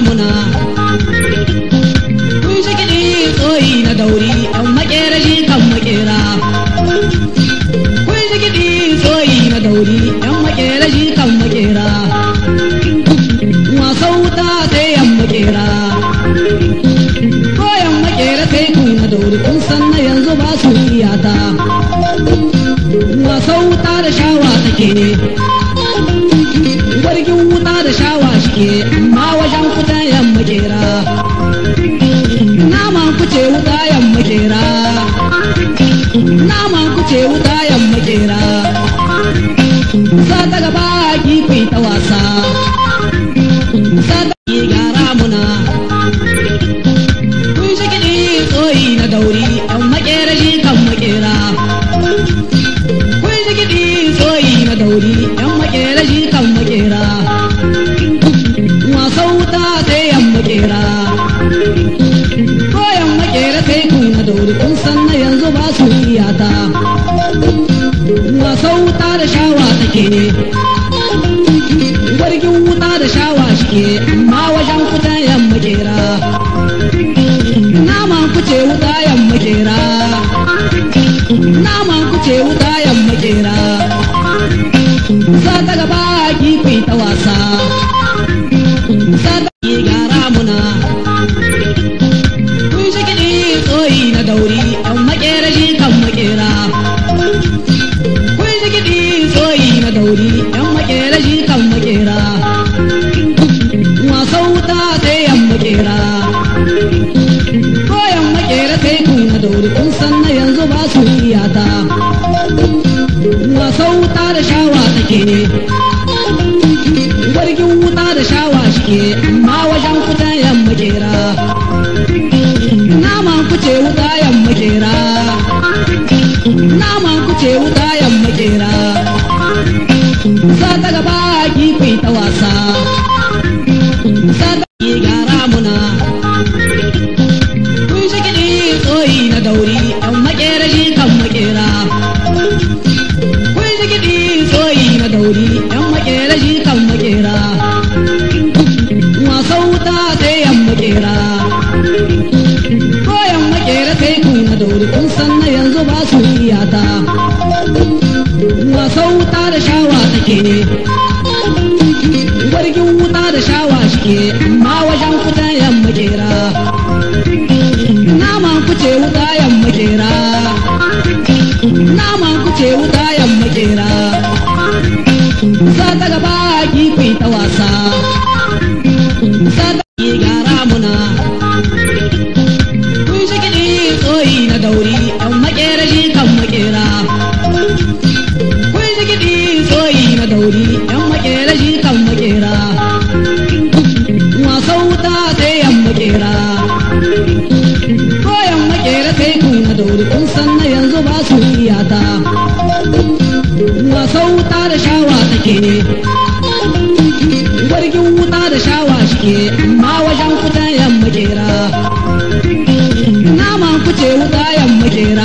ramuna kun shi kiɗi tsoyi na dauri ɗan makera shi kan makera kun shi kiɗi tsoyi na dauri ɗan makera shi kan makera wasan wuta sai yan makera ko yan makera sai ku na dauri kun san na yanzu ba su iyata wasan wuta da shawa take wargin wuta da shawa shike amma wajen kuta yan makera naman kuce wuta yan makera naman kuce wuta yan makera sa ta gaba kifi ta wasa sa ta yi gara muna kun shi kiɗi tsoyi na dauri yan makera shi kan makera kun shi kiɗi tsoyi na dauri yan makera shi kan makera wasan wuta sai yan makera ko yan makera sai ku na dauri kun san na yanzu ba su iyata wasan wuta da shawa take wargin wuta da shawa shike amma wajen kuta yan makera naman kuce wuta yan makera naman kuce wuta yan makera sa ta gaba kifi ta wasa sa ta yi gara muna kun shi kiɗi tsoyi na dauri ɗan makera shi kan makera kun shi kiɗi tsoyi na dauri ɗan makera shi kan makera wasan wuta sai yan makera ko yan makera sai ku na dauri kun san na yanzu ba su iyata wasan wuta da shawa take wargin wuta da shawa shike amma wajen kuta yan makera naman kuce wuta yan makera naman kuce wuta yan makera sa ta gaba kifi ta wasa sa ta yi gara muna kun shi kiɗi tsoyi na dauri ɗan makera shi kan makera kun shi kiɗi tsoyi na dauri ɗan makera shi kan makera wasan wuta sai yan makera ko yan makera sai ku na dauri kun san na yanzu ba su iyata wasan wuta da shawa take wargin wuta da shawa shike amma wajen kuta yan makera naman kuce wuta yan makera naman kuce wuta yan makera sa ta gaba kifi ta wasa sa ta yi gara muna kun shi kiɗi tsoyi na dauri ɗan makera shi kan makera kun shi kiɗi tsoyi na dauri ɗan makera shi kan makera wasan wuta sai yan makera ko yan makera sai ku na dauri kun san na yanzu ba su iyata wasan wuta da shawa take wargin wuta da shawa shike amma wajen kuta yan makera naman kuce wuta yan makera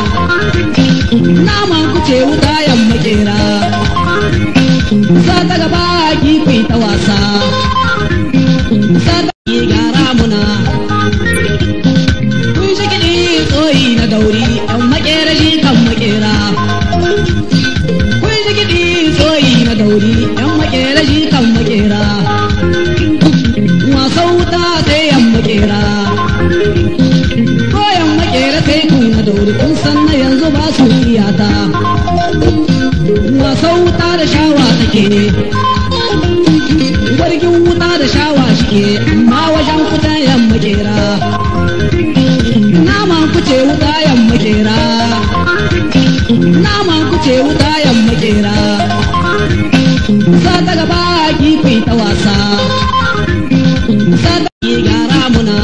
naman kuce wuta yan makera sa ta gaba kifi ta wasa sa ta yi gara muna kun shi kiɗi tsoyi na dauri ɗan makera shi kan makera kun shi kiɗi tsoyi na dauri ɗan makera shi kan makera wasan wuta sai yan makera ko yan makera sai ku na dauri kun san na yanzu ba su iyata wasan wuta da shawa take wargin wuta da shawa shike amma wajen kuta yan makera naman kuce wuta yan makera naman kuce wuta yan makera sa ta gaba kifi ta wasa sa ta yi gara muna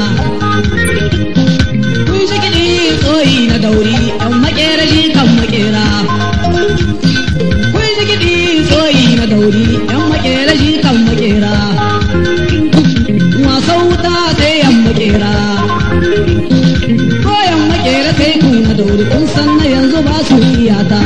kun shi kiɗi tsoyi na dauri ɗan makera shi kan makera kun shi kiɗi tsoyi na dauri ɗan makera shi kan makera wasan wuta sai yan makera ko yan makera sai ku na dauri kun san na yanzu ba su iyata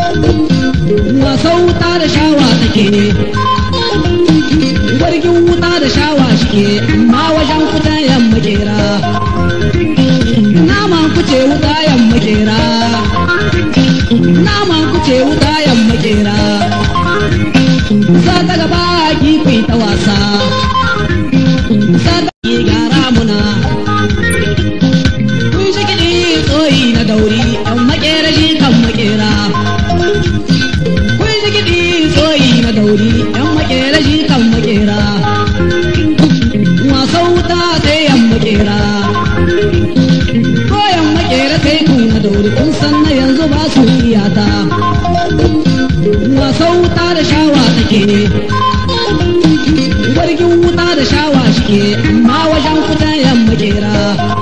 wasan wuta da shawa take wargin wuta da shawa shike amma wajen kutan yan makera naman kuce wuta yan makera naman kuce wuta yan makera sa ta gaba ki kai ta wasa sa ta ki gara muna kun shi kiɗi tsoyi na dauri yan makera shi kan makera kun shi kiɗi tsoyi na dauri yan makera shi kan makera wasan wuta sai yan makera ko yan makera sai kun na dauri kun san na yanzu ba su iyata wasan wuta da shawa take wargin wuta da shawa shike amma wajen kuta yan makera